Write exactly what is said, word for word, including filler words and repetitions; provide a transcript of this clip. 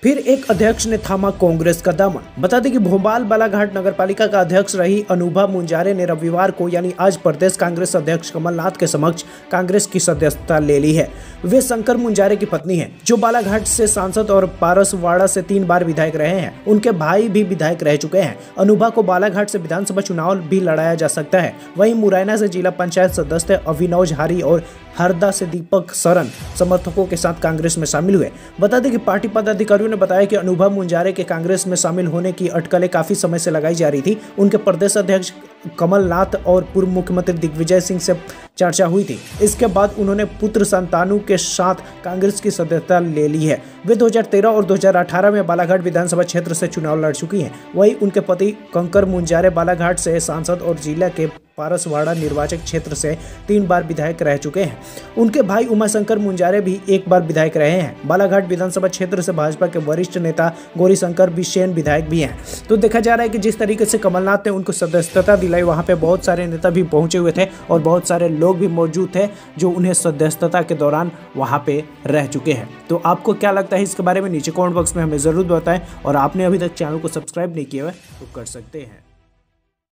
फिर एक अध्यक्ष ने थामा कांग्रेस का दामन। बता दें कि भोपाल बालाघाट नगरपालिका का अध्यक्ष रही अनुभा मुंजारे ने रविवार को यानी आज प्रदेश कांग्रेस अध्यक्ष कमलनाथ के समक्ष कांग्रेस की सदस्यता ले ली है। वे शंकर मुंजारे की पत्नी हैं, जो बालाघाट से सांसद और पारसवाड़ा से तीन बार विधायक रहे हैं। उनके भाई भी विधायक रह चुके हैं। अनुभा को बालाघाट से विधानसभा चुनाव भी लड़ाया जा सकता है। वहीं मुरैना से जिला पंचायत सदस्य अभिनव झारी और हरदा से दीपक सरन समर्थकों के साथ कांग्रेस में शामिल हुए। बता दें कि पार्टी पदाधिकारियों ने बताया कि अनुभव मुंजारे के कांग्रेस में शामिल होने की अटकलें काफी समय से लगाई जा रही थी। उनके प्रदेश अध्यक्ष कमलनाथ और पूर्व मुख्यमंत्री दिग्विजय सिंह से चर्चा हुई थी। इसके बाद उन्होंने पुत्र संतानों के साथ कांग्रेस की सदस्यता ले ली है। वे दो हज़ार तेरह और दो हज़ार अठारह में बालाघाट विधानसभा क्षेत्र से चुनाव लड़ चुकी हैं। वहीं उनके पति कंकर मुंजारे बालाघाट से सांसद और जिला के पारसवाड़ा निर्वाचक क्षेत्र से तीन बार विधायक रह चुके हैं। उनके भाई उमाशंकर मुंजारे भी एक बार विधायक रहे हैं। बालाघाट विधानसभा क्षेत्र से भाजपा के वरिष्ठ नेता गौरीशंकर बिसेन विधायक भी हैं। तो देखा जा रहा है कि जिस तरीके से कमलनाथ ने उनको सदस्यता दिलाई, वहां पे बहुत सारे नेता भी पहुंचे हुए थे और बहुत सारे लोग भी मौजूद थे जो उन्हें सदस्यता के दौरान वहां पे रह चुके हैं। तो आपको क्या लगता है इसके बारे में नीचे कमेंट बॉक्स में हमें जरूर बताएं, और आपने अभी तक चैनल को सब्सक्राइब नहीं किया है तो कर सकते हैं।